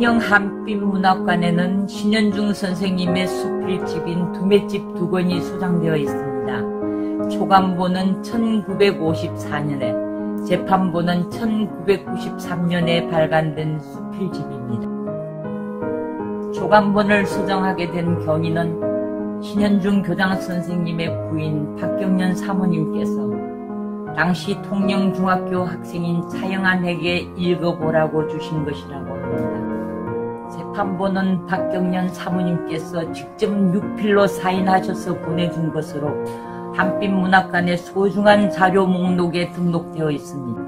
통영 한빛문학관에는 신현중 선생님의 수필집인 두맷집 2권이 소장되어 있습니다. 초간본은 1954년에, 재판본은 1993년에 발간된 수필집입니다. 초간본을 소장하게 된 경위는 신현중 교장 선생님의 부인 박경련 사모님께서 당시 통영중학교 학생인 차영안에게 읽어보라고 주신 것이라고 합니다. 재판본은 박경련 사모님께서 직접 육필로 사인하셔서 보내준 것으로 한빛문학관의 소중한 자료 목록에 등록되어 있습니다.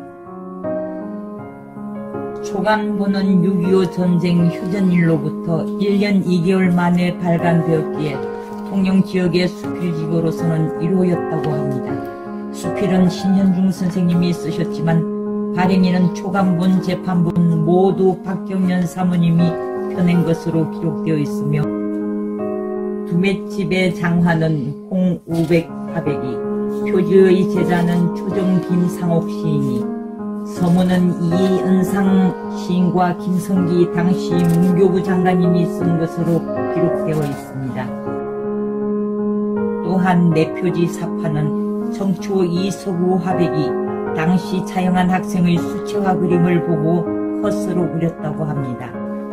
초간본은 6.25 전쟁 휴전일로부터 1년 2개월 만에 발간되었기에 통영 지역의 수필집으로서는 1호였다고 합니다. 수필은 신현중 선생님이 쓰셨지만 발행인은 초간본, 재판본 모두 박경련 사모님이 펴낸 것으로 기록되어 있으며 두맷집의 장화는 홍우백 화백이, 표지의 제자는 초정 김상옥 시인이, 서문은 이은상 시인과 김성기 당시 문교부 장관님이 쓴 것으로 기록되어 있습니다. 또한 내표지 사파는 청초 이서구 화백이 당시 차영안 학생의 수채화 그림을 보고 컷으로 그렸다고 합니다.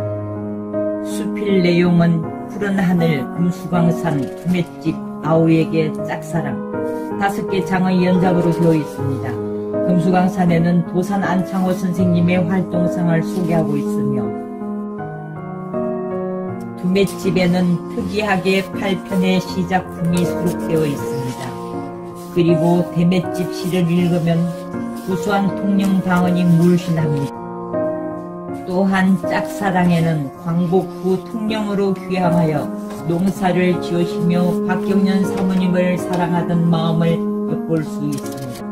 수필 내용은 푸른 하늘, 금수강산, 두맷집, 아우에게 짝사랑 5개 장의 연작으로 되어 있습니다. 금수강산에는 도산 안창호 선생님의 활동상을 소개하고 있으며 두맷집에는 특이하게 8편의 시작품이 수록되어 있습니다. 그리고 대맷집 시를 읽으면 구수한 통영 방언이 물씬합니다. 또한 짝사랑에는 광복 후 통영으로 귀향하여 농사를 지으시며 박경련 사모님을 사랑하던 마음을 엿볼 수 있습니다.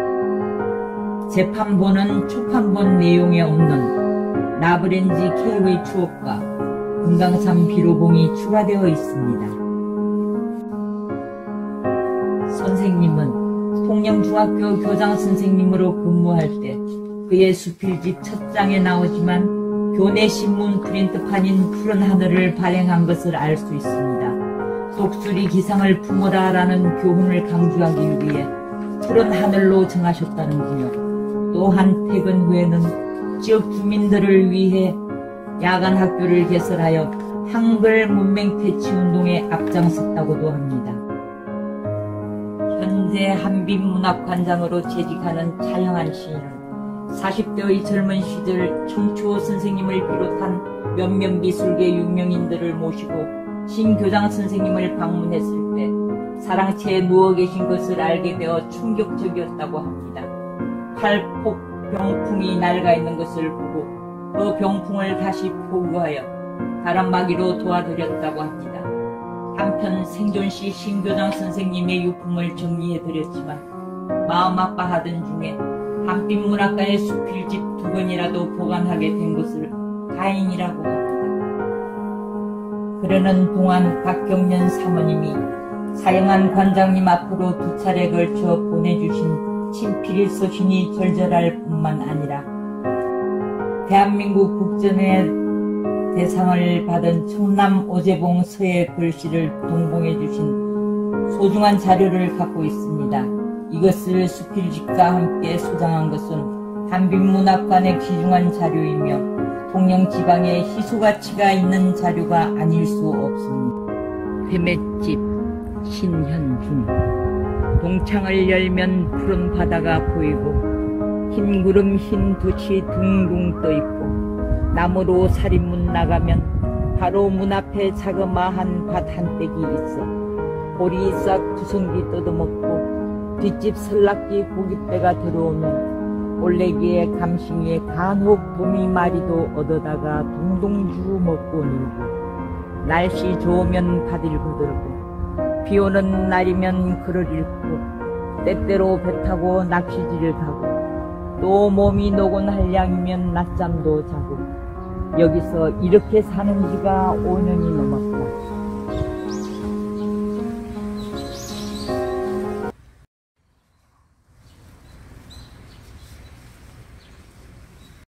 재판본은 초판본 내용에 없는 라브렌지 K의 추억과 금강산 비로봉이 추가되어 있습니다. 선생님은 통영중학교 교장 선생님으로 근무할 때 그의 수필집 첫 장에 나오지만 교내신문 프린트판인 푸른 하늘을 발행한 것을 알 수 있습니다. 독수리 기상을 품어라 라는 교훈을 강조하기 위해 푸른 하늘로 정하셨다는군요. 또한 퇴근 후에는 지역 주민들을 위해 야간 학교를 개설하여 한글 문맹 퇴치 운동에 앞장섰다고도 합니다. 현재 한빛문학관장으로 재직하는 차영안 시인은 40대의 젊은 시절 청초 선생님을 비롯한 몇몇 미술계 유명인들을 모시고 신 교장 선생님을 방문했을 때 사랑채에 누워 계신 것을 알게 되어 충격적이었다고 합니다. 팔폭 병풍이 낡아 있는 것을 보고 그 병풍을 다시 포구하여 바람막이로 도와드렸다고 합니다. 한편 생존시 신교장 선생님의 유품을 정리해드렸지만 마음 아파하던 중에 한빛문학관의 수필집 2권이라도 보관하게 된 것을 다행이라고 합니다. 그러는 동안 박경련 사모님이 차영안 관장님 앞으로 2차례 걸쳐 보내주신 친필 서신이 절절할 뿐만 아니라 대한민국 국전의 대상을 받은 청남 오재봉 서예 글씨를 동봉해 주신 소중한 자료를 갖고 있습니다. 이것을 수필집과 함께 소장한 것은 한빛문학관의 귀중한 자료이며 통영 지방에 희소가치가 있는 자료가 아닐 수 없습니다. 대맷집 신현중. 동창을 열면 푸른 바다가 보이고 흰 구름 흰 돛이 둥둥 떠있고 나무로 살인문 나가면 바로 문 앞에 자그마한 밭 한 떼기 있어 보리싹 2성기 뜯어먹고 뒷집 설락기 고깃배가 들어오면 올레기에 감싱이에 간혹 도미마리도 얻어다가 동동주 먹고 놀고 날씨 좋으면 밭을 거들고 비오는 날이면 글을 읽고 때때로 배 타고 낚시질을 가고 또 몸이 노곤 한량이면 낮잠도 자고 여기서 이렇게 사는 지가 5년이 넘었다.